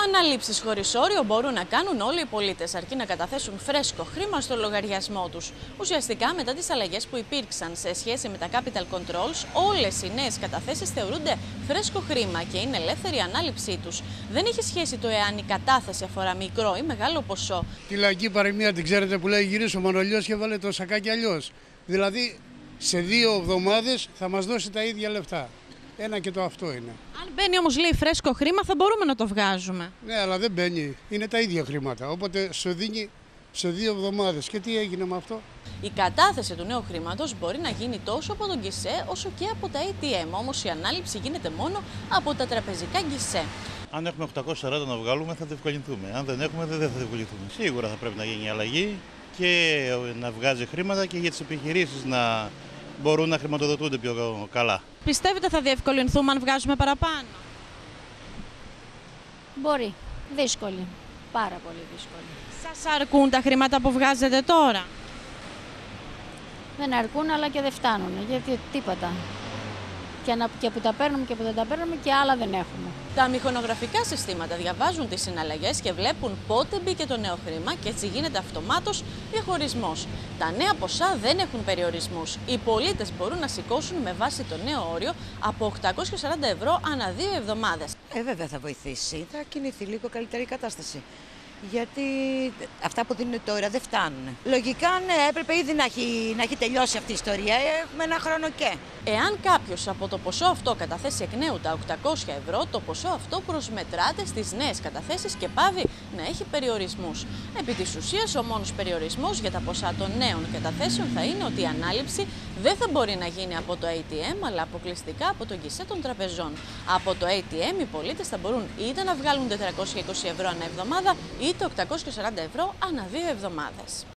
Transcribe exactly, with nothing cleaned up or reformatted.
Αναλήψεις χωρίς όριο μπορούν να κάνουν όλοι οι πολίτες, αρκεί να καταθέσουν φρέσκο χρήμα στο λογαριασμό τους. Ουσιαστικά, μετά τις αλλαγές που υπήρξαν σε σχέση με τα capital controls, όλες οι νέες καταθέσεις θεωρούνται φρέσκο χρήμα και είναι ελεύθερη η ανάληψή τους. Δεν έχει σχέση το εάν η κατάθεση αφορά μικρό ή μεγάλο ποσό. Τη λαϊκή παροιμία την ξέρετε που λέει γυρίσω ο Μανολιός και βάλε το σακάκι αλλιώς. Δηλαδή, σε δύο εβδομάδες θα μας δώσει τα ίδια λεφτά. Ένα και το αυτό είναι. Αν μπαίνει όμως λέει φρέσκο χρήμα, θα μπορούμε να το βγάζουμε. Ναι, αλλά δεν μπαίνει. Είναι τα ίδια χρήματα. Οπότε σου δίνει σε δύο εβδομάδες. Και τι έγινε με αυτό? Η κατάθεση του νέου χρήματος μπορεί να γίνει τόσο από τον γκισέ όσο και από τα έι τι εμ. Όμως η ανάληψη γίνεται μόνο από τα τραπεζικά γκισέ. Αν έχουμε οκτακόσια σαράντα να βγάλουμε, θα διευκολυνθούμε. Αν δεν έχουμε, δεν θα διευκολυνθούμε. Σίγουρα θα πρέπει να γίνει αλλαγή και να βγάζει χρήματα και για τις επιχειρήσεις να μπορούν να χρηματοδοτούνται πιο καλά. Πιστεύετε θα διευκολυνθούμε αν βγάζουμε παραπάνω? Μπορεί. Δύσκολη. Πάρα πολύ δύσκολη. Σας αρκούν τα χρήματα που βγάζετε τώρα? Δεν αρκούν, αλλά και δεν φτάνουν. Γιατί τίποτα. Και, να, και που τα παίρνουμε και που δεν τα παίρνουμε και άλλα δεν έχουμε. Τα μηχανογραφικά συστήματα διαβάζουν τις συναλλαγές και βλέπουν πότε μπήκε το νέο χρήμα και έτσι γίνεται αυτομάτως διαχωρισμός. Τα νέα ποσά δεν έχουν περιορισμούς. Οι πολίτες μπορούν να σηκώσουν με βάση το νέο όριο από οκτακόσια σαράντα ευρώ ανά δύο εβδομάδες. Ε, βέβαια θα βοηθήσει. Θα κινηθεί λίγο καλύτερη η κατάσταση. Γιατί αυτά που δίνουν τώρα δεν φτάνουν. Λογικά ναι, έπρεπε ήδη να έχει, να έχει τελειώσει αυτή η ιστορία. Έχουμε ένα χρόνο και. Εάν κάποιος από το ποσό αυτό καταθέσει εκ νέου τα οκτακόσια ευρώ, το ποσό αυτό προσμετράται στις νέες καταθέσεις και πάβει να έχει περιορισμούς. Επί της ουσίας, ο μόνος περιορισμός για τα ποσά των νέων καταθέσεων θα είναι ότι η ανάληψη δεν θα μπορεί να γίνει από το έι τι εμ, αλλά αποκλειστικά από το γκισέ των τραπεζών. Από το έι τι εμ οι πολίτες θα μπορούν είτε να βγάλουν τετρακόσια είκοσι ευρώ ανά εβδομάδα, είτε οκτακόσια σαράντα ευρώ ανά δύο εβδομάδες.